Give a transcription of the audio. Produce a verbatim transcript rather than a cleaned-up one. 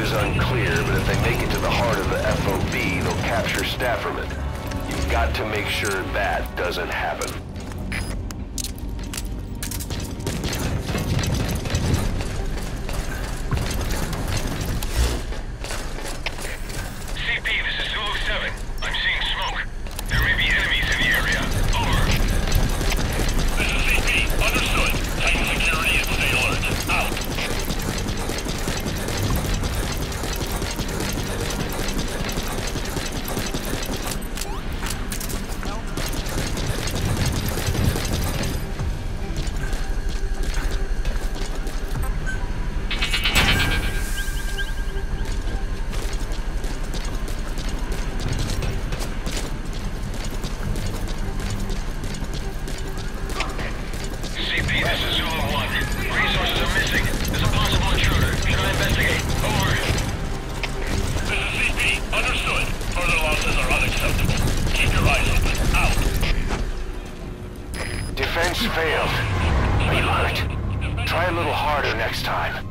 is unclear, but if they make it to the heart of the F O B, they'll capture Stafferman. You've got to make sure that doesn't happen. C P, this is Zulu seven. I'm seeing smoke. There may be enemies in the area. Over. This is C P. Understood. Tighten security and stay alert. Out. C P, this is Zulu one. Resources are missing. There's a possible intruder. Can I investigate? Over. This is C P. Understood. Further losses are unacceptable. Keep your eyes open. Out. Defense failed. Are you hurt? Try a little harder next time.